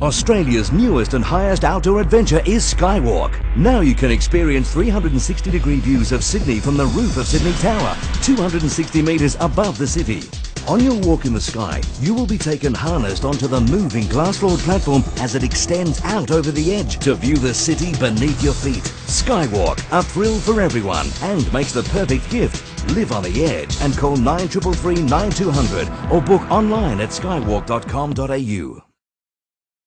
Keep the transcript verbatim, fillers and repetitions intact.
Australia's newest and highest outdoor adventure is Skywalk. Now you can experience three hundred sixty degree views of Sydney from the roof of Sydney Tower, two hundred sixty metres above the city. On your walk in the sky, you will be taken harnessed onto the moving glass-floored platform as it extends out over the edge to view the city beneath your feet. Skywalk, a thrill for everyone, and makes the perfect gift. Live on the edge and call nine three three three nine two zero zero or book online at skywalk dot com dot a u.